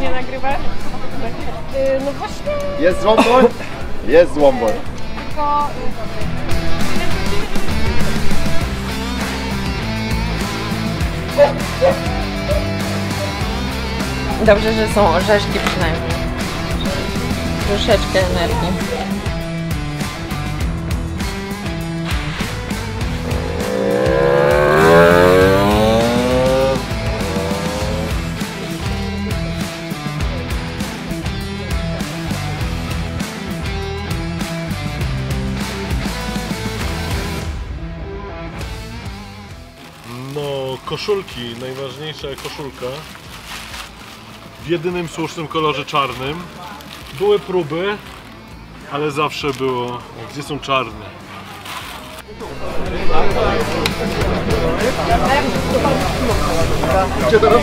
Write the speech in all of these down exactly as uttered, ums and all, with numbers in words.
nie nagrywa. Yy, no właśnie... Jest złombol? Jest złombol. Tylko... Dobrze, że są orzeszki przynajmniej. Troszeczkę energii. No, koszulki, najważniejsza koszulka w jedynym słusznym kolorze czarnym. Były próby, ale zawsze było, gdzie są czarne. Gdzie teraz?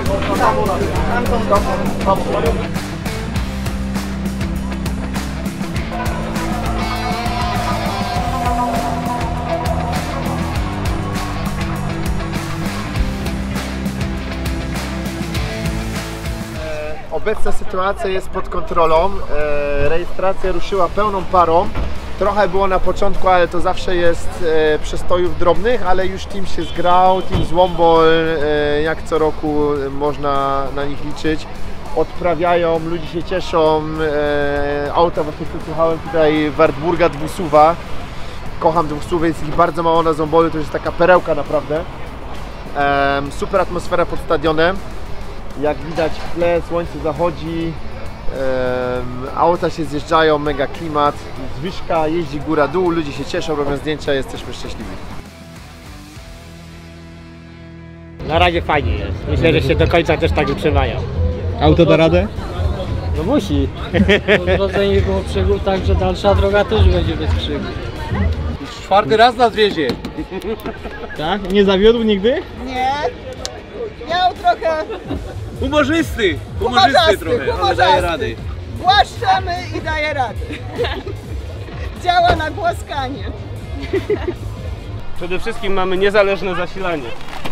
Obecna sytuacja jest pod kontrolą, e, rejestracja ruszyła pełną parą. Trochę było na początku, ale to zawsze jest e, przestojów drobnych, ale już team się zgrał, team Złombol, e, jak co roku można na nich liczyć. Odprawiają, ludzie się cieszą, e, auta właśnie słuchałem tutaj Wartburga dwusuwa. Kocham dwusuwy, jest ich bardzo mało na Złombolu, to jest taka perełka naprawdę. E, super atmosfera pod stadionem. Jak widać w tle, słońce zachodzi, e, auta się zjeżdżają, mega klimat, zwyżka, jeździ góra-dół, ludzie się cieszą, robią zdjęcia, jesteśmy szczęśliwi. Na razie fajnie jest. Myślę, że się do końca też tak utrzymają. Auto da radę? No musi. Po drodze nie było przygód, także dalsza droga też będzie bez przygód. Czwarty raz nas wiezie. Tak? Nie zawiódł nigdy? Nie. Miał trochę... Humorzysty! Humorzysty trochę, ale daje rady. Głaszczemy i daje rady. Działa na głaskanie. Przede wszystkim mamy niezależne zasilanie.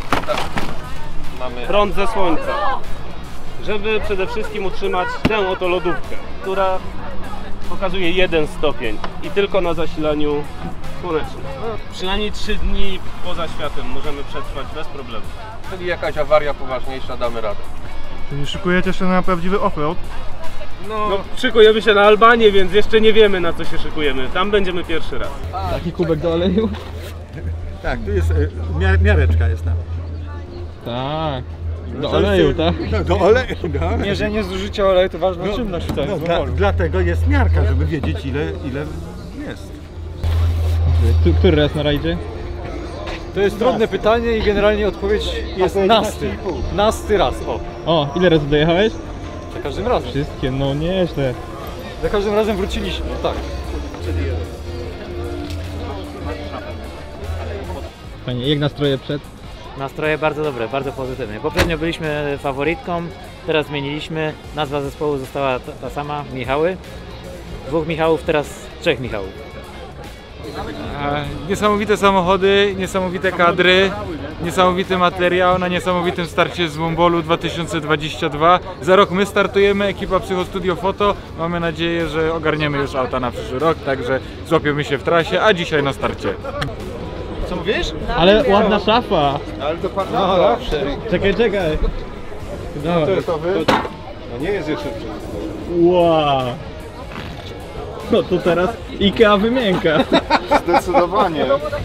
Mamy prąd ze słońca. Żeby przede wszystkim utrzymać tę oto lodówkę, która pokazuje jeden stopień i tylko na zasilaniu słonecznym. No, przynajmniej trzy dni poza światem możemy przetrwać bez problemu. Jeżeli jakaś awaria poważniejsza, damy radę. Czyli szykujecie się na prawdziwy offroad? No, no, szykujemy się na Albanię, więc jeszcze nie wiemy, na co się szykujemy. Tam będziemy pierwszy raz. Taki kubek do oleju? Tak, tu jest miar, miareczka jest tam. Tak. Do oleju, tak? No, do oleju, no. Mierzenie zużycia oleju to ważna no, czynność w całym no, dla, dlatego jest miarka, żeby wiedzieć ile, ile jest. Który raz na rajdzie? To jest trudne pytanie i generalnie odpowiedź jest nasty. Nasty raz, o. O, ile razy dojechałeś? Za każdym razem. Wszystkie, no nieźle. Za każdym razem wróciliśmy, tak. Fajnie, jak nastroje przed? Nastroje bardzo dobre, bardzo pozytywne. Poprzednio byliśmy faworytką, teraz zmieniliśmy. Nazwa zespołu została ta, ta sama, Michały. Dwóch Michałów, teraz trzech Michałów. Niesamowite samochody, niesamowite kadry, niesamowity materiał na niesamowitym starcie z Złombolu dwa tysiące dwudziestego drugiego. Za rok my startujemy, ekipa Psychostudio Foto. Mamy nadzieję, że ogarniemy już auta na przyszły rok, także złapiemy się w trasie, a dzisiaj na starcie. Co mówisz? Ale ładna szafa. Ale to pan no, zawsze. Czekaj, czekaj. No, to jest to wy? No nie jest jeszcze wszystko. Wow. No to teraz Ikea wymienka. Zdecydowanie.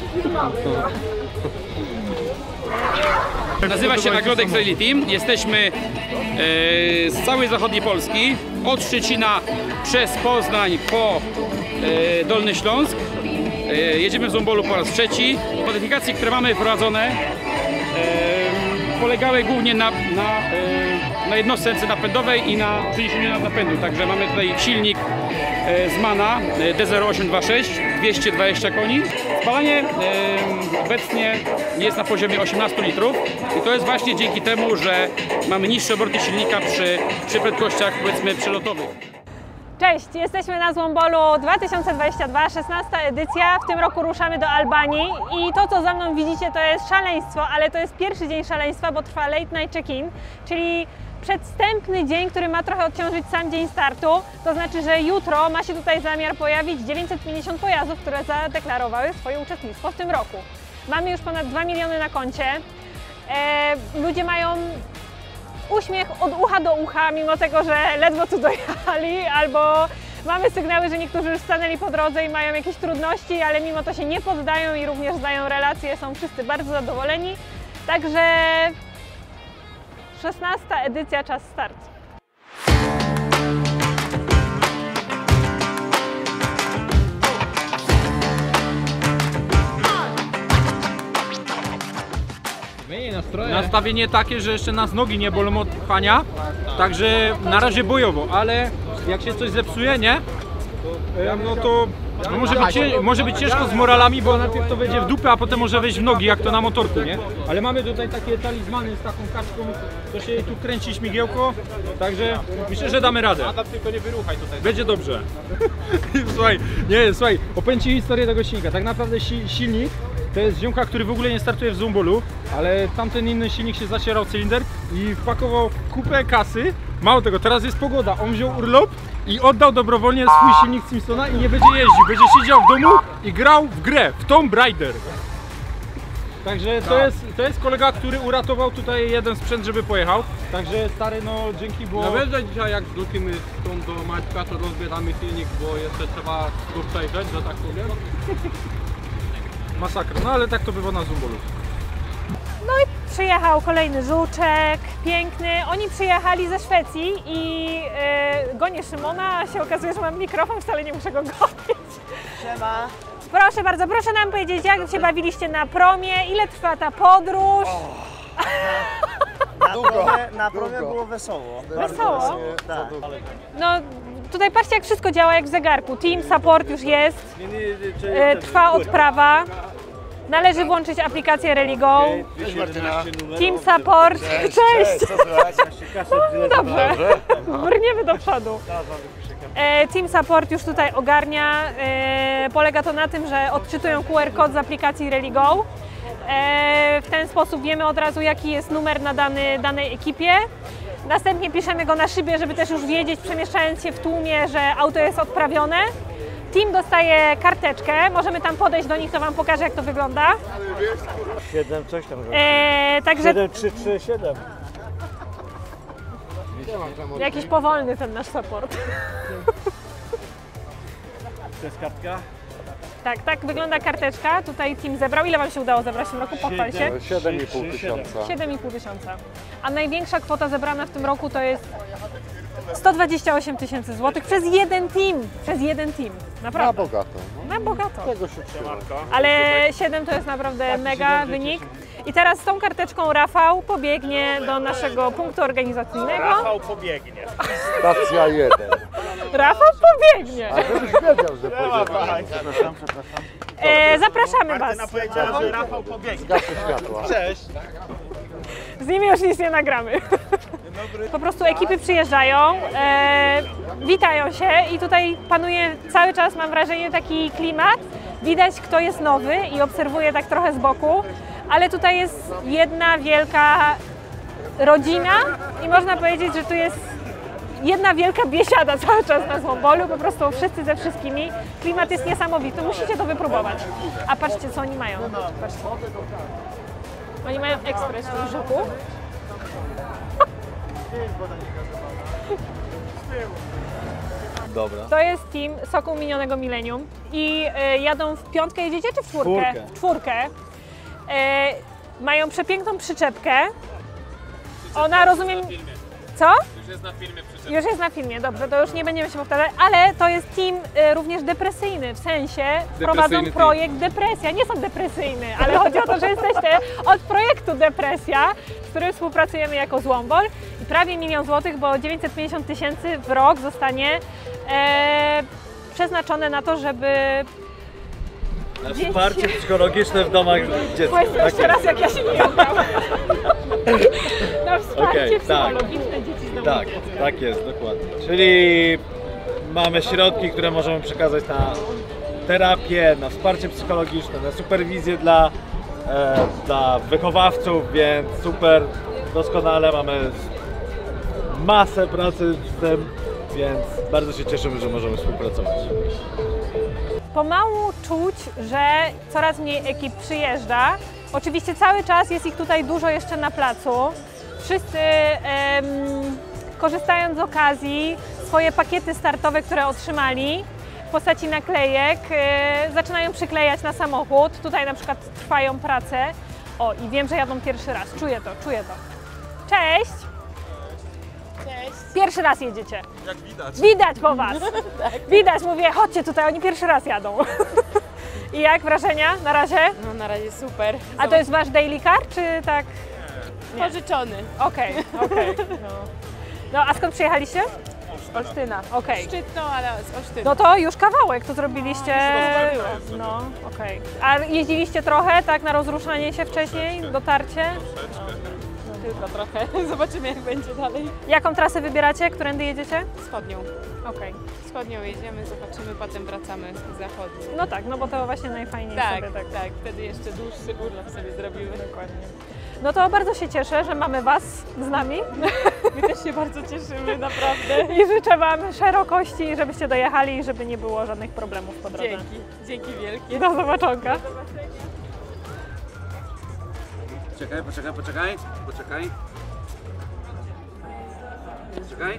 Nazywa się Nagrodek Rally Team. Jesteśmy e, z całej zachodniej Polski, od Szczecina przez Poznań po e, Dolny Śląsk. E, jedziemy w Złombolu po raz trzeci. Modyfikacje, które mamy wprowadzone, e, polegały głównie na, na, e, na jednostce napędowej i na przeniesieniu napędu. Także mamy tutaj silnik z Mana D zero osiem dwa sześć, dwieście dwadzieścia koni. Spalanie e, obecnie jest na poziomie osiemnastu litrów i to jest właśnie dzięki temu, że mamy niższe obroty silnika przy, przy prędkościach, powiedzmy, przelotowych. Cześć, jesteśmy na Złombolu dwa tysiące dwudziesty drugi, szesnasta edycja. W tym roku ruszamy do Albanii i to, co za mną widzicie, to jest szaleństwo, ale to jest pierwszy dzień szaleństwa, bo trwa late night check-in, czyli przedwstępny dzień, który ma trochę odciążyć sam dzień startu. To znaczy, że jutro ma się tutaj zamiar pojawić dziewięćset pięćdziesiąt pojazdów, które zadeklarowały swoje uczestnictwo w tym roku. Mamy już ponad dwa miliony na koncie. E, ludzie mają uśmiech od ucha do ucha, mimo tego, że ledwo tu dojechali, albo mamy sygnały, że niektórzy już stanęli po drodze i mają jakieś trudności, ale mimo to się nie poddają i również zdają relacje, są wszyscy bardzo zadowoleni. Także szesnasta edycja, czas start. Nastawienie takie, że jeszcze nas nogi nie bolą od pchania, także na razie bojowo, ale jak się coś zepsuje, nie? No to no może, być, może być ciężko z moralami, bo najpierw to wejdzie w dupę, a potem może wejść w nogi, jak to na motorku, nie? Ale mamy tutaj takie talizmany z taką kaczką, to się tu kręci śmigiełko, także myślę, że damy radę. Adam, tylko nie wyruchaj tutaj. Będzie dobrze. Słuchaj, nie, słuchaj, opowiem Ci historię tego silnika. Tak naprawdę si silnik to jest ziomka, który w ogóle nie startuje w Zumbolu, ale tamten inny silnik się zacierał cylinder i wpakował kupę kasy. Mało tego, teraz jest pogoda, on wziął urlop i oddał dobrowolnie swój silnik Simpsona i nie będzie jeździł, będzie siedział w domu i grał w grę, w Tomb Raider. Także to jest, to jest kolega, który uratował tutaj jeden sprzęt, żeby pojechał. Także stary, no dzięki, bo... No wiesz, że dzisiaj jak wrócimy stąd do Maćka, to rozbieramy silnik, bo jeszcze trzeba go przejrzeć, że tak powiem. Masakra, no ale tak to bywa na Zumbolu. No i przyjechał kolejny żółczek, piękny. Oni przyjechali ze Szwecji i yy, gonię Szymona, a się okazuje, że mam mikrofon, wcale nie muszę go gonić. Siema. Proszę bardzo, proszę nam powiedzieć, jak się bawiliście na promie, ile trwa ta podróż? Na promie, na promie było wesoło. Wesoło? Tak. No tutaj patrzcie, jak wszystko działa jak w zegarku. Team support już jest, yy, trwa odprawa. Należy włączyć aplikację RallyGo. Team support. Cześć! Cześć. No, dobrze. Brniemy do przodu. E, Team support już tutaj ogarnia. E, polega to na tym, że odczytują Q R kod z aplikacji RallyGo. E, w ten sposób wiemy od razu, jaki jest numer na dany, danej ekipie. Następnie piszemy go na szybie, żeby też już wiedzieć, przemieszczając się w tłumie, że auto jest odprawione. Team dostaje karteczkę, możemy tam podejść do nich, to Wam pokażę, jak to wygląda. siedem coś tam. Eee, także... siedem trzy trzy siedem. Jakiś powolny ten nasz support. To jest kartka? Tak, tak wygląda karteczka. Tutaj team zebrał. Ile Wam się udało zebrać w tym roku? Pochwal się. siedem i pół tysiąca. siedem i pół tysiąca. A największa kwota zebrana w tym roku to jest sto dwadzieścia osiem tysięcy złotych przez jeden team. Przez jeden team. Naprawdę. Na bogato. Na bogato. Tego się trzyma. Ale siedem to jest naprawdę mega wynik. I teraz z tą karteczką Rafał pobiegnie do naszego punktu organizacyjnego. Rafał pobiegnie. Stacja jeden. Rafał pobiegnie. A żebyś wiedział, że pobiegnie. Przepraszam, przepraszam. E, zapraszamy Was. Martyna powiedziała, że Rafał pobiegnie. Zgaszę światła. Cześć. Z nimi już nic nie nagramy. Po prostu ekipy przyjeżdżają, e, witają się i tutaj panuje cały czas, mam wrażenie, taki klimat. Widać, kto jest nowy i obserwuje tak trochę z boku, ale tutaj jest jedna wielka rodzina i można powiedzieć, że tu jest jedna wielka biesiada cały czas na Złombolu, po prostu wszyscy ze wszystkimi. Klimat jest niesamowity, musicie to wypróbować. A patrzcie, co oni mają. Patrzcie. Oni mają ekspres w brzuchu. Dobra. To jest team Sokół Minionego Millennium i y, jadą w piątkę, jedziecie czy w czwórkę? Czwórkę. W czwórkę. Y, mają przepiękną przyczepkę. Ona, rozumiem... Co? Już jest na filmie przyczepka. Już jest na filmie, dobrze, to już nie będziemy się powtarzać, ale to jest team y, również depresyjny, w sensie prowadzą projekt Depresja, nie są depresyjny, ale chodzi o to, że jesteście od projektu Depresja, z którym współpracujemy jako Złombol i prawie milion złotych, bo dziewięćset pięćdziesiąt tysięcy w rok zostanie e, przeznaczone na to, żeby Na wsparcie psychologiczne w domach dziecka. Powiedz Tak jeszcze jest. raz, jak ja się nie obrałam. Na wsparcie Okej, psychologiczne tak. dzieci z domu Tak, dziecka. tak jest, dokładnie. Czyli mamy środki, które możemy przekazać na terapię, na wsparcie psychologiczne, na superwizję dla, e, dla wychowawców, więc super, doskonale mamy masę pracy z tym, więc bardzo się cieszymy, że możemy współpracować. Pomału czuć, że coraz mniej ekip przyjeżdża. Oczywiście cały czas jest ich tutaj dużo jeszcze na placu. Wszyscy em, korzystając z okazji, swoje pakiety startowe, które otrzymali w postaci naklejek, e, zaczynają przyklejać na samochód. Tutaj na przykład trwają prace. O, i wiem, że jadą pierwszy raz. Czuję to, czuję to. Cześć! Cześć! Pierwszy raz jedziecie. Jak widać. Widać po was. Tak. Widać, mówię, chodźcie tutaj, oni pierwszy raz jadą. I jak wrażenia na razie? No na razie super. A to jest wasz daily car, czy tak? Nie. Pożyczony. Okej, okej. No. no a skąd przyjechaliście? Olsztyna. Okej. Szczytno, ale z Olsztyna. No to już kawałek, to zrobiliście. No, okej. A jeździliście trochę, tak, na rozruszanie się wcześniej, dotarcie? No, tylko trochę. Zobaczymy, jak będzie dalej. Jaką trasę wybieracie? Którędy jedziecie? Wschodnią. Okej. Wschodnią jedziemy, zobaczymy, potem wracamy zachodnią. No tak, no bo to właśnie najfajniej Tak, sobie tak. tak. Wtedy jeszcze dłuższy urlop sobie zrobimy. Dokładnie. No to bardzo się cieszę, że mamy was z nami. My też się bardzo cieszymy, naprawdę. I życzę wam szerokości, żebyście dojechali i żeby nie było żadnych problemów po drodze. Dzięki, dzięki wielkie. Do zobaczonka. Poczekaj, poczekaj, poczekaj, poczekaj. Poczekaj.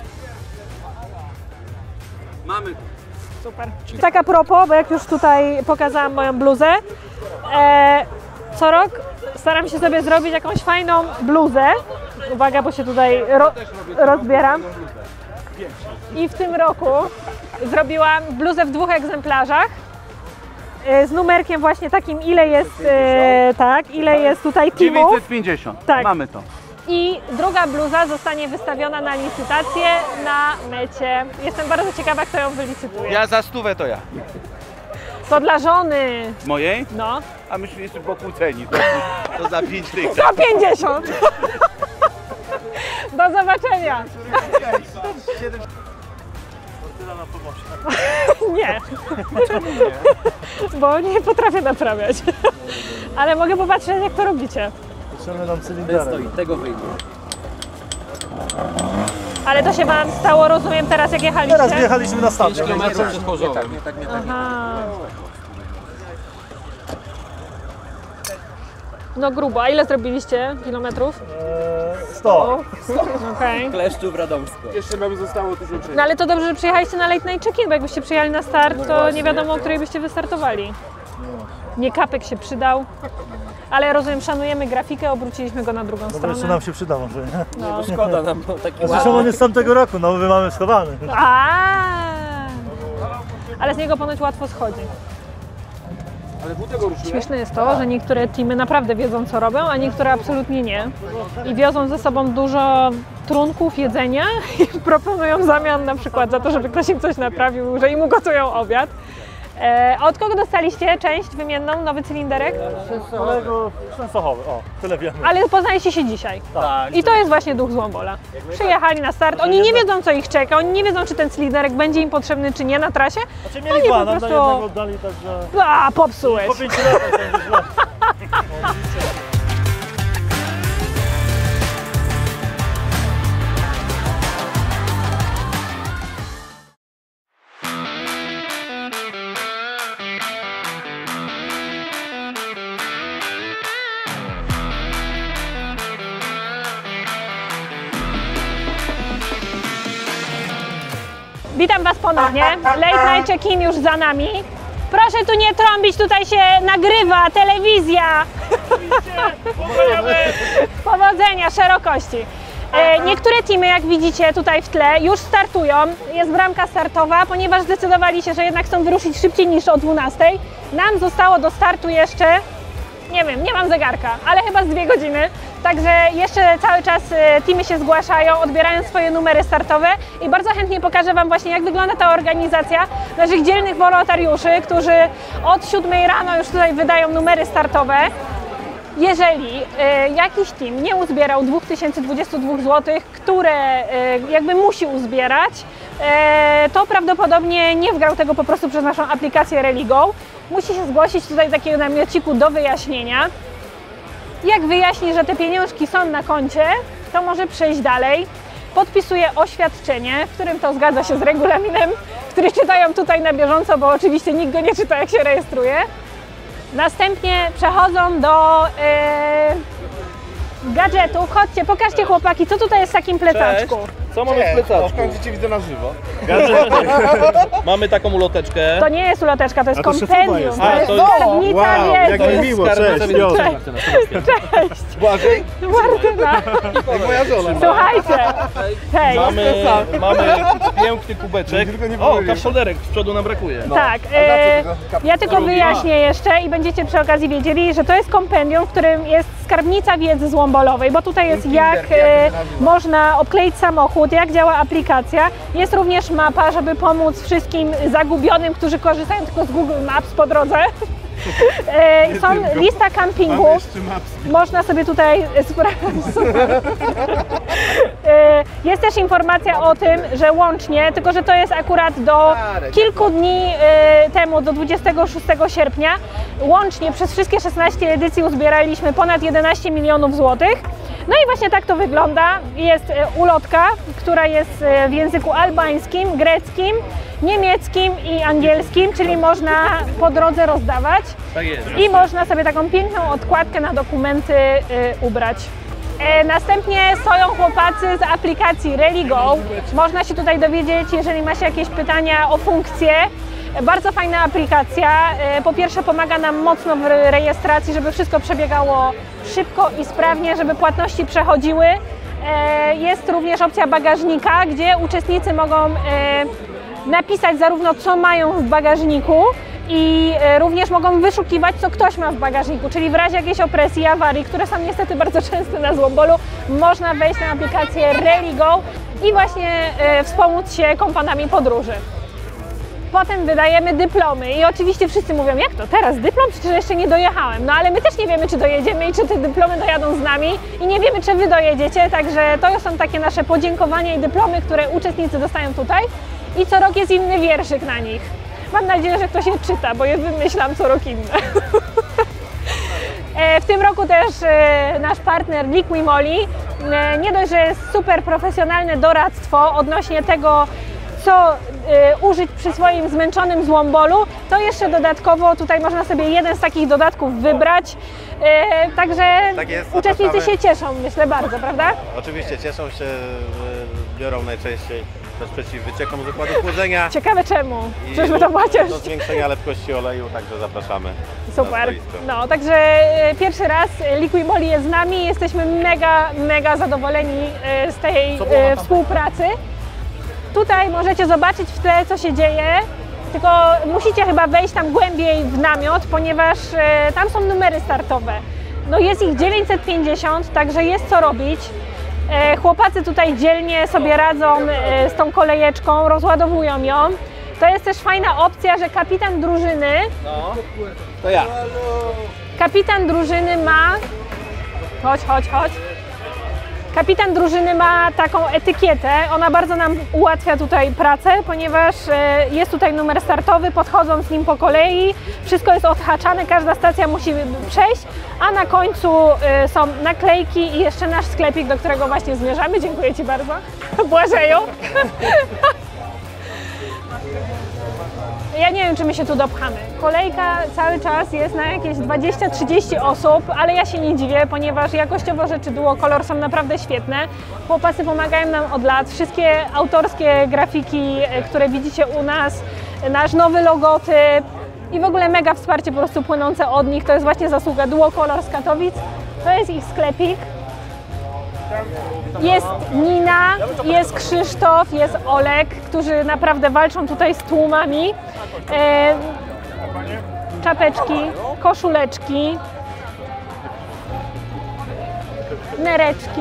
Mamy. Super. Tak a propos, bo jak już tutaj pokazałam moją bluzę, e, co rok staram się sobie zrobić jakąś fajną bluzę. Uwaga, bo się tutaj ro, rozbieram. I w tym roku zrobiłam bluzę w dwóch egzemplarzach. Z numerkiem właśnie takim, ile jest, e, tak, ile jest tutaj teamów. dziewięćset pięćdziesiąt. Tak. Mamy to. I druga bluza zostanie wystawiona na licytację na mecie. Jestem bardzo ciekawa, kto ją wylicytuje. Ja za stówę to ja. To dla żony. Mojej? No. A myśmy jeszcze pokłóceni. To, to za pięć tych. Za pięćdziesiąt. Do zobaczenia. Nie. Bo nie potrafię naprawiać. Ale mogę popatrzeć, jak to robicie. Potrzebny nam cylinderek. Stoi, tego wyjdzie. Ale to się wam stało, rozumiem, teraz jak jechaliście? Teraz wjechaliśmy na stadion. pięć kilometrów przed Chorzowem. Nie tak, nie tak, nie tak. Aha. No grubo. A ile zrobiliście kilometrów? Eee, sto. Okej. Kleszczów Radomsko. Jeszcze nam zostało tysiąc. No ale to dobrze, że przyjechaliście na late night check-in, bo jakbyście przyjechali na start, to nie wiadomo, o której byście wystartowali. Nie, kapek się przydał. Ale rozumiem, szanujemy grafikę, obróciliśmy go na drugą No stronę. jeszcze nam się przyda może, nie? No. Szkoda nam, bo taki Zresztą on jest z tamtego roku, no my mamy schowany. A, ale z niego ponoć łatwo schodzi. Śmieszne jest to, że niektóre teamy naprawdę wiedzą, co robią, a niektóre absolutnie nie. I wiozą ze sobą dużo trunków, jedzenia i proponują w zamian na przykład za to, żeby ktoś im coś naprawił, że im ugotują obiad. E, a od kogo dostaliście część wymienną, nowy cylinderek? Kolego Częstochowy, o, tyle wiemy. Ale poznaliście się dzisiaj. Tak. I to jest właśnie duch Złombola. Przyjechali na start, oni nie wiedzą, co ich czeka, oni nie wiedzą, czy ten cylinderek będzie im potrzebny, czy nie na trasie. Znaczy mieli Oni dwa, po nam prostu... do jednego oddali, także... A, popsułeś. Po pięciu latach będzie źle. Witam Was ponownie. Late night check-in już za nami. Proszę tu nie trąbić, tutaj się nagrywa, telewizja. Powodzenia, szerokości. E, niektóre teamy, jak widzicie tutaj w tle, już startują. Jest bramka startowa, ponieważ zdecydowali się, że jednak chcą wyruszyć szybciej niż o dwunastej. Nam zostało do startu jeszcze, nie wiem, nie mam zegarka, ale chyba z dwie godziny. Także jeszcze cały czas teamy się zgłaszają, odbierają swoje numery startowe i bardzo chętnie pokażę Wam właśnie, jak wygląda ta organizacja naszych dzielnych wolontariuszy, którzy od siódmej rano już tutaj wydają numery startowe. Jeżeli e, jakiś team nie uzbierał dwa tysiące dwadzieścia dwa złotych, które e, jakby musi uzbierać, e, to prawdopodobnie nie wgrał tego po prostu przez naszą aplikację RallyGo. Musi się zgłosić tutaj do takiego namiociku do wyjaśnienia. Jak wyjaśni, że te pieniążki są na koncie, to może przejść dalej. podpisuje oświadczenie, w którym to zgadza się z regulaminem, który czytają tutaj na bieżąco, bo oczywiście nikt go nie czyta, jak się rejestruje. Następnie przechodzą do yy, gadżetów. Chodźcie, pokażcie chłopaki, co tutaj jest w takim plecaczku. Cześć. Co mamy w plecaczku? W końcu cię widzę na żywo. Mamy taką uloteczkę. To nie jest uloteczka, to jest A to kompendium. jest. To A, jest to jest- skarbnica wow, wiedzy. jak mi miło, cześć, Piotr. Cześć. Błażej? Martyna. Jak moja żona. Słuchajcie. Hej. Mamy, mamy piękny kubeczek. O, kapszoderek z przodu nam brakuje. Tak, e, ja tylko wyjaśnię jeszcze i będziecie przy okazji wiedzieli, że to jest kompendium, w którym jest skarbnica wiedzy złombolowej, bo tutaj jest jak e, można obkleić samochód, jak działa aplikacja. Jest również mapa, żeby pomóc wszystkim zagubionym, którzy korzystają tylko z Google Maps po drodze. E, są lista kampingów, można sobie tutaj sprawdzić. E, jest też informacja o tym, że łącznie, tylko że to jest akurat do kilku dni e, temu, do dwudziestego szóstego sierpnia, łącznie przez wszystkie szesnaście edycji uzbieraliśmy ponad jedenaście milionów złotych. No i właśnie tak to wygląda. Jest e, ulotka, która jest e, w języku albańskim, greckim, niemieckim i angielskim, czyli można po drodze rozdawać. Tak jest. I można sobie taką piękną odkładkę na dokumenty y, ubrać. E, następnie stoją chłopacy z aplikacji RallyGo. Można się tutaj dowiedzieć, jeżeli ma się jakieś pytania o funkcje. Bardzo fajna aplikacja. E, po pierwsze pomaga nam mocno w rejestracji, żeby wszystko przebiegało szybko i sprawnie, żeby płatności przechodziły. E, jest również opcja bagażnika, gdzie uczestnicy mogą e, napisać zarówno co mają w bagażniku, i również mogą wyszukiwać, co ktoś ma w bagażniku, czyli w razie jakiejś opresji i awarii, które są niestety bardzo częste na Złombolu, można wejść na aplikację RallyGo i właśnie e, wspomóc się kompanami podróży. Potem wydajemy dyplomy i oczywiście wszyscy mówią, jak to teraz dyplom? Przecież jeszcze nie dojechałem. No ale my też nie wiemy, czy dojedziemy i czy te dyplomy dojadą z nami i nie wiemy, czy wy dojedziecie, także to już są takie nasze podziękowania i dyplomy, które uczestnicy dostają tutaj i co rok jest inny wierszyk na nich. Mam nadzieję, że ktoś je czyta, bo je wymyślam co rok inne. W tym roku też nasz partner Liquimoli nie dość, że jest super profesjonalne doradztwo odnośnie tego, co użyć przy swoim zmęczonym złombolu, to jeszcze dodatkowo tutaj można sobie jeden z takich dodatków wybrać. Także tak jest, uczestnicy się cieszą, myślę, bardzo, prawda? Oczywiście cieszą się, biorą najczęściej też przeciw wyciekom z układu chłodzenia. Ciekawe czemu? Czyżby to była ciężka? Do zwiększenia lepkości oleju, także zapraszamy. Super. No, także pierwszy raz Liquimoli jest z nami. Jesteśmy mega, mega zadowoleni z tej współpracy. Tutaj możecie zobaczyć w tle, co się dzieje. Tylko musicie chyba wejść tam głębiej w namiot, ponieważ tam są numery startowe. No jest ich dziewięćset pięćdziesiąt, także jest co robić. Chłopacy tutaj dzielnie sobie radzą z tą kolejeczką, rozładowują ją. To jest też fajna opcja, że kapitan drużyny, No, to ja. kapitan drużyny ma, chodź, chodź, chodź. Kapitan drużyny ma taką etykietę, ona bardzo nam ułatwia tutaj pracę, ponieważ jest tutaj numer startowy, podchodzą z nim po kolei, wszystko jest odhaczane, każda stacja musi przejść, a na końcu są naklejki i jeszcze nasz sklepik, do którego właśnie zmierzamy. Dziękuję Ci bardzo, Błażeju. Ja nie wiem, czy my się tu dopchamy. Kolejka cały czas jest na jakieś dwadzieścia trzydzieści osób, ale ja się nie dziwię, ponieważ jakościowo rzeczy Duocolor są naprawdę świetne. Chłopacy pomagają nam od lat. Wszystkie autorskie grafiki, które widzicie u nas, nasz nowy logotyp i w ogóle mega wsparcie po prostu płynące od nich. To jest właśnie zasługa Duocolor z Katowic. To jest ich sklepik. Jest Nina, jest Krzysztof, jest Olek, którzy naprawdę walczą tutaj z tłumami. E, czapeczki, koszuleczki, nereczki,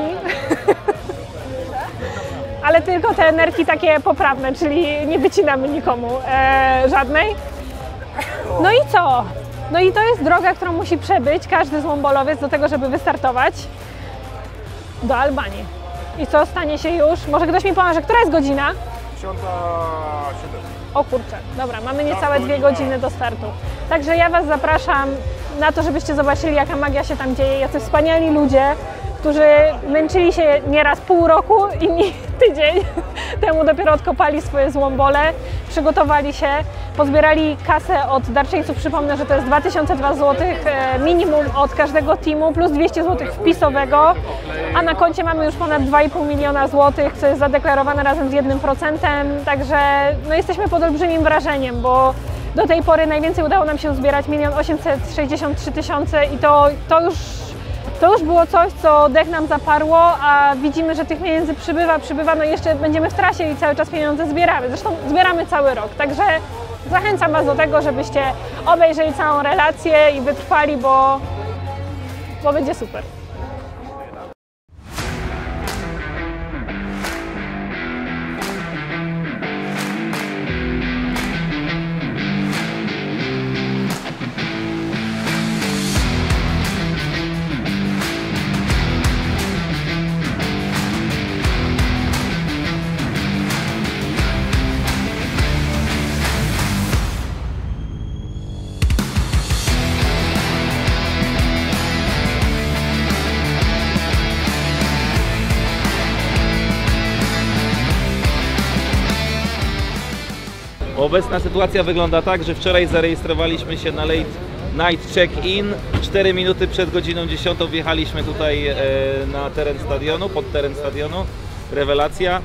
ale tylko te nerki takie poprawne, czyli nie wycinamy nikomu e, żadnej. No i co? No i to jest droga, którą musi przebyć każdy złombolowiec do tego, żeby wystartować do Albanii. I co, stanie się już? Może ktoś mi pomoże, która jest godzina? dziesiąta siedem. O kurczę, dobra, mamy niecałe dwie godziny do startu. Także ja Was zapraszam na to, żebyście zobaczyli, jaka magia się tam dzieje, jacy wspaniali ludzie, którzy męczyli się nieraz pół roku, inni tydzień temu dopiero odkopali swoje złombole, przygotowali się, pozbierali kasę od darczyńców. Przypomnę, że to jest dwa tysiące dwa złotych minimum od każdego teamu plus dwieście złotych wpisowego, a na koncie mamy już ponad dwa i pół miliona złotych, co jest zadeklarowane razem z jednym procentem, także no, jesteśmy pod olbrzymim wrażeniem, bo do tej pory najwięcej udało nam się uzbierać milion osiemset sześćdziesiąt trzy tysiące i to, to już To już było coś, co dech nam zaparło, a widzimy, że tych pieniędzy przybywa, przybywa, no i jeszcze będziemy w trasie i cały czas pieniądze zbieramy. Zresztą zbieramy cały rok, także zachęcam Was do tego, żebyście obejrzeli całą relację i wytrwali, bo, bo będzie super. Obecna sytuacja wygląda tak, że wczoraj zarejestrowaliśmy się na late night check-in. cztery minuty przed godziną dziesiątą wjechaliśmy tutaj e, na teren stadionu, pod teren stadionu. Rewelacja.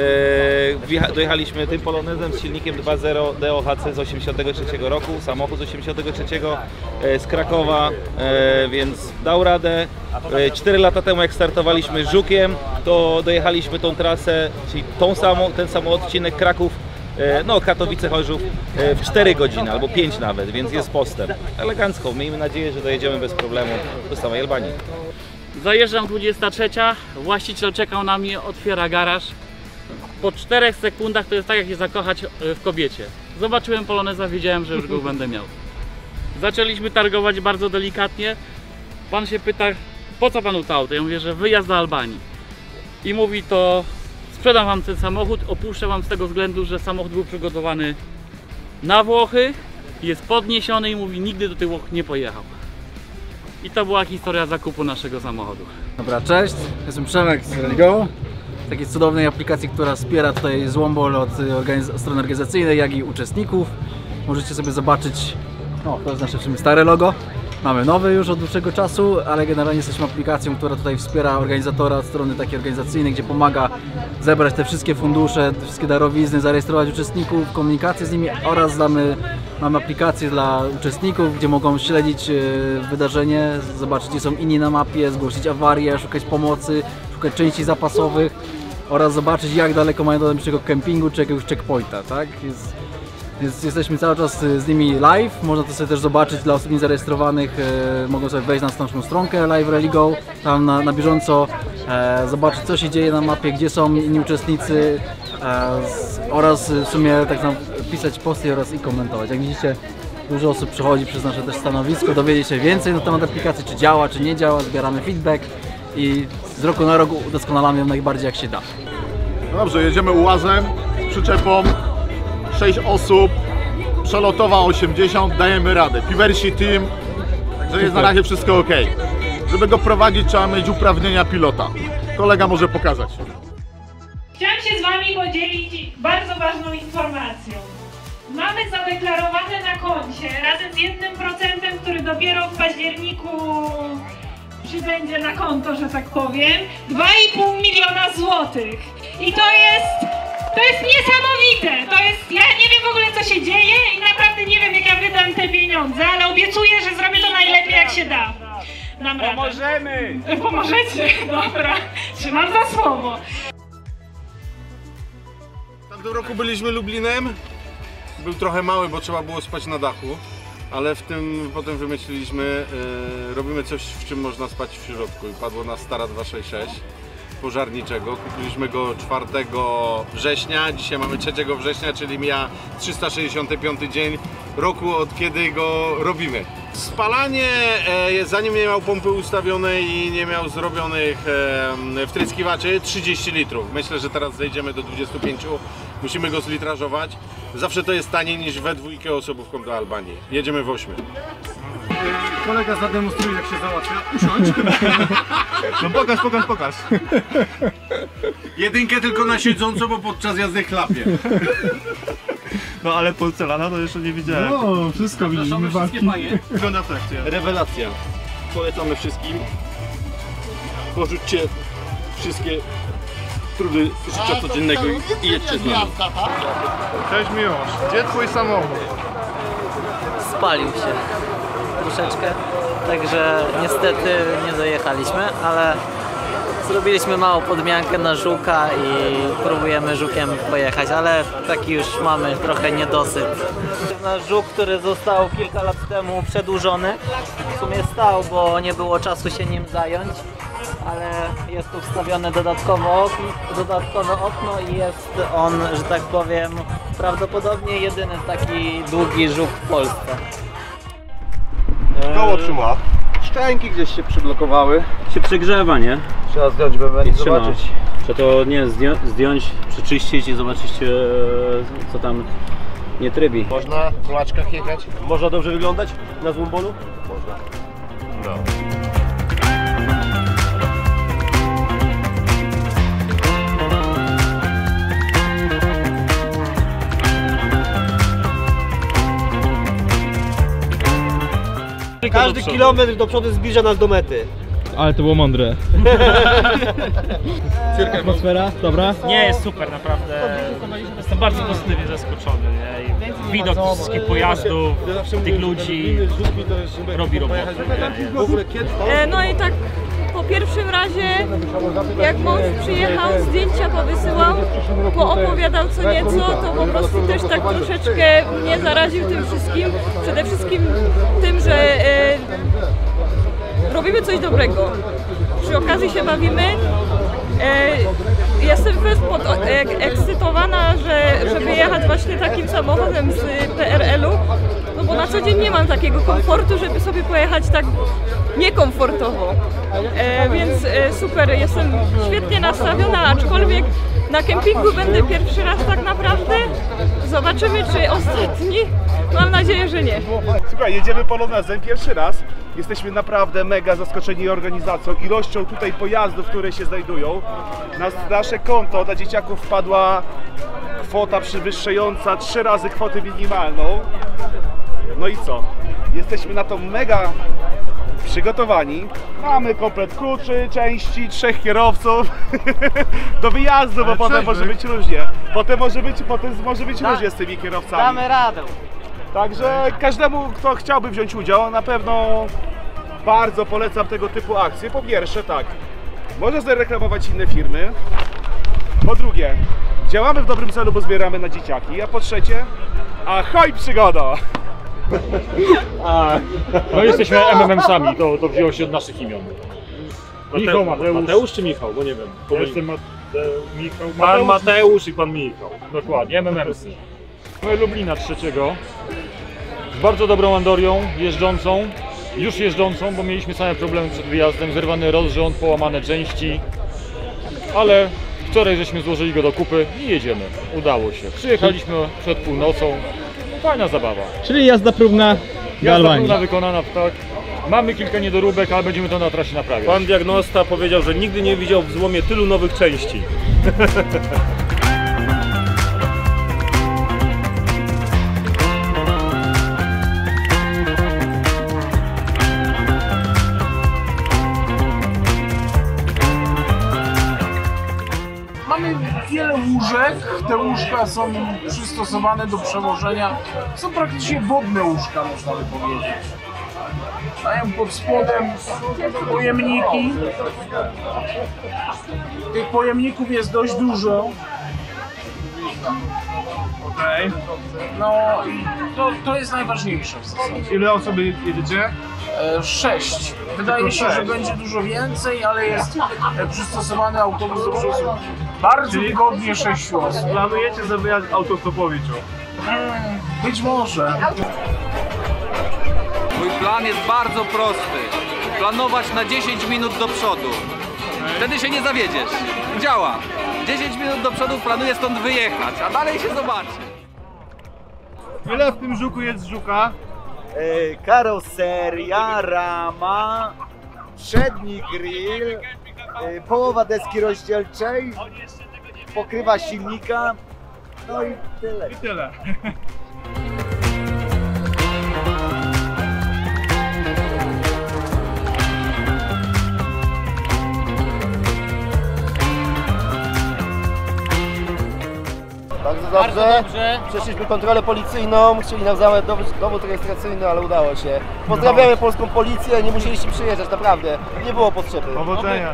E, dojechaliśmy tym polonezem z silnikiem dwa zero D O H C z osiemdziesiątego trzeciego roku, samochód z osiemdziesiątego trzeciego e, z Krakowa, e, więc dał radę. E, cztery lata temu jak startowaliśmy Żukiem, to dojechaliśmy tą trasę, czyli tą samą, ten sam odcinek Kraków, no Katowice-Chorzów w cztery godziny albo pięć nawet, więc jest postęp. Elegancko, miejmy nadzieję, że dojedziemy bez problemu do samej Albanii. Zajeżdżam dwudziesta trzecia, właściciel czekał na mnie, otwiera garaż. Po czterech sekundach to jest tak jak się zakochać w kobiecie. Zobaczyłem poloneza, wiedziałem, że już go będę miał. Zaczęliśmy targować bardzo delikatnie. Pan się pyta, po co panu to auto? Ja mówię, że wyjazd do Albanii. I mówi to, sprzedam wam ten samochód, opuszczę wam z tego względu, że samochód był przygotowany na Włochy, jest podniesiony i mówi, nigdy do tych Włoch nie pojechał. I to była historia zakupu naszego samochodu. Dobra, cześć, jestem Przemek z Religo, takiej cudownej aplikacji, która wspiera tutaj Złombol od organiz- strony organizacyjnej, jak i uczestników. Możecie sobie zobaczyć, no to jest nasze stare logo. Mamy nowy już od dłuższego czasu, ale generalnie jesteśmy aplikacją, która tutaj wspiera organizatora od strony takiej organizacyjnej, gdzie pomaga zebrać te wszystkie fundusze, te wszystkie darowizny, zarejestrować uczestników, komunikację z nimi oraz damy, mamy aplikację dla uczestników, gdzie mogą śledzić wydarzenie, zobaczyć, gdzie są inni na mapie, zgłosić awarię, szukać pomocy, szukać części zapasowych oraz zobaczyć, jak daleko mają do najbliższego kempingu czy jakiegoś checkpointa, tak? Jest, Więc jesteśmy cały czas z nimi live, można to sobie też zobaczyć dla osób niezarejestrowanych, e, mogą sobie wejść na naszą stronkę Live Religo, tam na, na bieżąco e, zobaczyć, co się dzieje na mapie, gdzie są inni uczestnicy e, z, oraz w sumie tak samo pisać posty oraz i komentować. Jak widzicie, dużo osób przychodzi przez nasze też stanowisko, dowiedzieć się więcej na temat aplikacji, czy działa, czy nie działa, zbieramy feedback i z roku na rok udoskonalamy ją najbardziej jak się da. No dobrze, jedziemy ułazem z przyczepą. sześć osób, przelotowa osiemdziesiąt, dajemy radę. Piwersi team, także jest na razie wszystko ok. Żeby go prowadzić, trzeba mieć uprawnienia pilota. Kolega może pokazać. Chciałam się z Wami podzielić bardzo ważną informacją. Mamy zadeklarowane na koncie razem z jednym procentem, który dopiero w październiku przybędzie na konto, że tak powiem, dwa i pół miliona złotych. I to jest... To jest niesamowite, to jest, ja nie wiem w ogóle co się dzieje i naprawdę nie wiem jak ja wydam te pieniądze, ale obiecuję, że zrobię to najlepiej jak się da. Dam radę. Pomożemy! Pomożecie? Dobra, trzymam za słowo. W tamtym roku byliśmy Lublinem, był trochę mały, bo trzeba było spać na dachu, ale w tym potem wymyśliliśmy, yy, robimy coś, w czym można spać w środku i padło nas Stara dwa sześć sześć. Pożarniczego. Kupiliśmy go czwartego września, dzisiaj mamy trzeciego września, czyli mija trzysta sześćdziesiąty piąty dzień roku, od kiedy go robimy. Spalanie, e, zanim nie miał pompy ustawionej i nie miał zrobionych e, wtryskiwaczy, trzydzieści litrów. Myślę, że teraz zejdziemy do dwudziestu pięciu, musimy go zlitrażować. Zawsze to jest taniej niż we dwójkę osobówką do Albanii. Jedziemy w ośmiu. Kolega zademonstruje, jak się załatwia. Usiądź. No pokaż, pokaż, pokaż. Jedynkę tylko na siedząco, bo podczas jazdy chlapie. No ale porcelana to jeszcze nie widziałem. No, wszystko widzimy. Tylko na trakcie. Rewelacja. Polecamy wszystkim. Porzućcie wszystkie trudy życia codziennego i jedźcie z nami. Cześć Miłosz, gdzie twój samochód? Spalił się troszeczkę, także niestety nie dojechaliśmy, ale zrobiliśmy małą podmiankę na Żuka i próbujemy Żukiem pojechać, ale taki już mamy trochę niedosyt. Nasz Żuk, który został kilka lat temu przedłużony, w sumie stał, bo nie było czasu się nim zająć, ale jest tu wstawione dodatkowe okno, dodatkowe okno i jest on, że tak powiem, prawdopodobnie jedyny taki długi Żuk w Polsce. Koło trzyma. Szczęki gdzieś się przyblokowały. Się przegrzewa, nie? Trzeba zdjąć bęben i zobaczyć. Trzeba to nie zdjąć, zdjąć, przeczyścić i zobaczyć, co tam nie trybi. Można w kulaczkach jechać? Można dobrze wyglądać na złombolu? Można. No. Każdy kilometr do przodu zbliża nas do mety. Ale to było mądre. Atmosfera, dobra? Nie, jest super, naprawdę. Jestem bardzo pozytywnie zaskoczony. Nie? I widok tych wszystkich pojazdów, tych ludzi robi robotę. E, no i tak po pierwszym razie, jak mąż przyjechał, zdjęcia powysyłał, poopowiadał co nieco, to po prostu też tak troszeczkę mnie zaraził tym wszystkim. Przede wszystkim tym, że e, robimy coś dobrego. Przy okazji się bawimy. E, jestem fest podekscytowana, że, żeby jechać właśnie takim samochodem z P R L u, no bo na co dzień nie mam takiego komfortu, żeby sobie pojechać tak niekomfortowo. E, więc e, super, jestem świetnie nastawiona, aczkolwiek na kempingu będę pierwszy raz tak naprawdę. Zobaczymy, czy ostatni. Mam nadzieję, że nie. Słuchaj, jedziemy polonezem pierwszy raz. Jesteśmy naprawdę mega zaskoczeni organizacją, ilością tutaj pojazdów, które się znajdują. Na nasze konto dla dzieciaków wpadła kwota przewyższająca trzy razy kwotę minimalną. No i co? Jesteśmy na to mega przygotowani. Mamy komplet kluczy, części, trzech kierowców do wyjazdu, bo Ale potem trzeźwych. może być różnie. Potem może być, potem może być Da- różnie z tymi kierowcami. Damy radę. Także każdemu, kto chciałby wziąć udział, na pewno bardzo polecam tego typu akcje. Po pierwsze tak, można zareklamować inne firmy. Po drugie, działamy w dobrym celu, bo zbieramy na dzieciaki. A po trzecie, ahoj przygoda! A, no jesteśmy M M M-sami, to, to wzięło się od naszych imion. Michał, Mateusz. Mateusz czy Michał? Bo nie wiem. Ja jestem Mate... Michał. Pan Mateusz i pan Michał. Dokładnie, M M M-sy. My Lublina trzeciego. Z bardzo dobrą Andorią, jeżdżącą. Już jeżdżącą, bo mieliśmy same problemy przed wyjazdem. Zerwany rozrząd, połamane części. Ale wczoraj żeśmy złożyli go do kupy i jedziemy. Udało się. Przyjechaliśmy przed północą. Fajna zabawa. Czyli jazda próbna do Jazda Albanii. próbna wykonana, tak. Mamy kilka niedoróbek, ale będziemy to na trasie naprawiać. Pan diagnosta powiedział, że nigdy nie widział w złomie tylu nowych części. Mamy wiele łóżek, te łóżka są przystosowane do przewożenia, są praktycznie wodne łóżka, można by powiedzieć. Mają pod spodem pojemniki, tych pojemników jest dość dużo. Okej. No i to, to jest najważniejsze w zasadzie. Ile osób jedziecie? E, Sześć. Wydaje Tylko się, że sześć. będzie dużo więcej, ale jest e, przystosowany autobus do przewozu. Bardzo Czyli- wygodnie sześciu osób. Planujecie, żeby jechać autostopowiczu? Hmm, być może. Mój plan jest bardzo prosty. Planować na dziesięć minut do przodu. Wtedy się nie zawiedziesz. Działa. dziesięć minut do przodu planuję stąd wyjechać, a dalej się zobaczy. Ile w tym żuku jest żuka? E, karoseria, rama, przedni grill, e, połowa deski rozdzielczej, pokrywa silnika, no i tyle. I tyle. Bardzo dobrze. Bardzo dobrze. Przeszliśmy kontrolę policyjną, chcieli nam załatwić dowód, dowód rejestracyjny, ale udało się. Pozdrawiamy no. polską policję, nie musieliście przyjeżdżać, naprawdę. Nie było potrzeby. Powodzenia.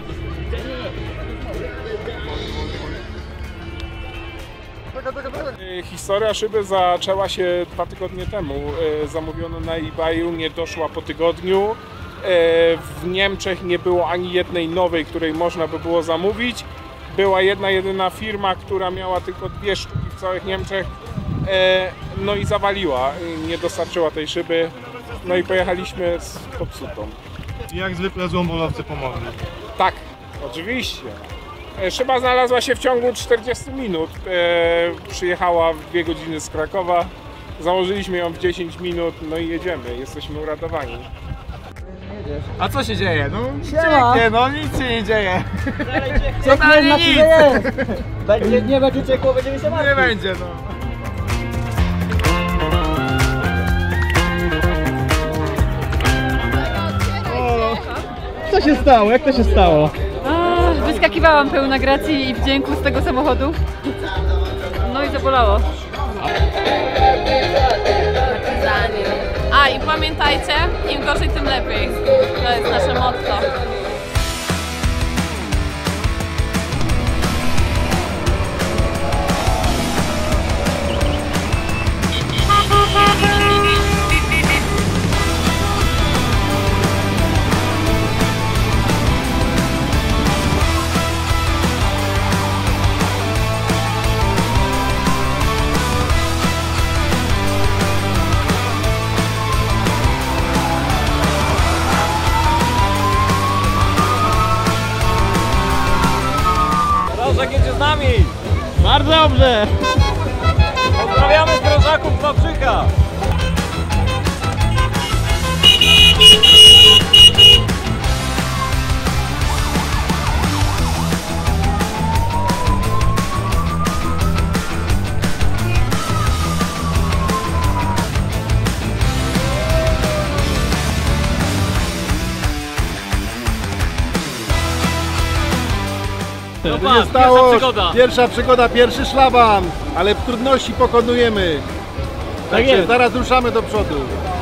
Historia szyby zaczęła się dwa tygodnie temu. Zamówiono na eBayu, nie doszła po tygodniu. W Niemczech nie było ani jednej nowej, której można by było zamówić. Była jedna, jedyna firma, która miała tylko dwie sztuki w całych Niemczech, no i zawaliła, nie dostarczyła tej szyby, no i pojechaliśmy z popsutą. I jak zwykle złombolowcy pomogli. Tak, oczywiście. Szyba znalazła się w ciągu czterdziestu minut, przyjechała w dwie godziny z Krakowa, założyliśmy ją w dziesięć minut, no i jedziemy, jesteśmy uratowani. A co się dzieje? No Siema. cieknie, no nic się nie dzieje. Cieknie, nic. Będzie, nie będzie ciekło, będziemy się martwić. Nie będzie, no. Co się stało? Jak to się stało? A, wyskakiwałam pełna gracji i wdzięku z tego samochodu. No i zabolało. A i pamiętajcie, im gorzej, tym lepiej. To jest nasze motto. Strażak jedzie z nami! Bardzo dobrze! Pozdrawiamy strażaków z Wawrzyka! To się stało. Pierwsza przygoda. Pierwsza przygoda, pierwszy szlaban, ale trudności pokonujemy. Tak Także jest. zaraz ruszamy do przodu.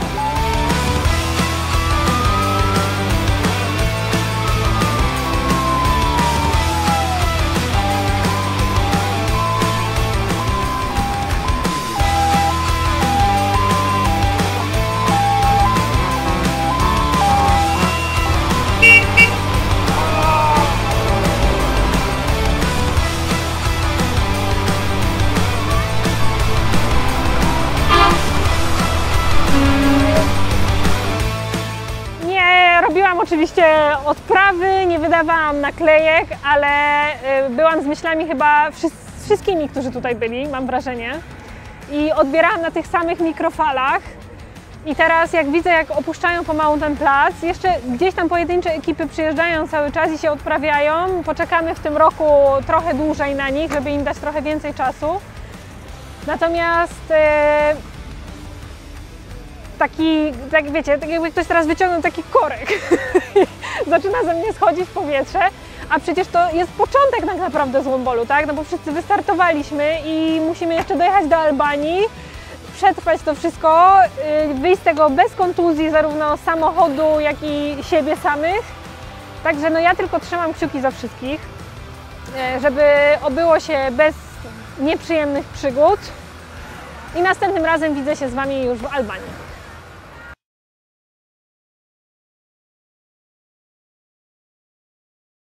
Robiłam oczywiście odprawy, nie wydawałam naklejek, ale byłam z myślami chyba z wszystkimi, którzy tutaj byli, mam wrażenie. I odbierałam na tych samych mikrofalach. I teraz jak widzę, jak opuszczają pomału ten plac, jeszcze gdzieś tam pojedyncze ekipy przyjeżdżają cały czas i się odprawiają. Poczekamy w tym roku trochę dłużej na nich, żeby im dać trochę więcej czasu. Natomiast e, taki, tak wiecie, tak jakby ktoś teraz wyciągnął taki korek. Zaczyna ze mnie schodzić w powietrze, a przecież to jest początek tak naprawdę Złombolu, tak? No bo wszyscy wystartowaliśmy i musimy jeszcze dojechać do Albanii, przetrwać to wszystko, wyjść z tego bez kontuzji zarówno samochodu, jak i siebie samych. Także no ja tylko trzymam kciuki za wszystkich, żeby obyło się bez nieprzyjemnych przygód i następnym razem widzę się z Wami już w Albanii.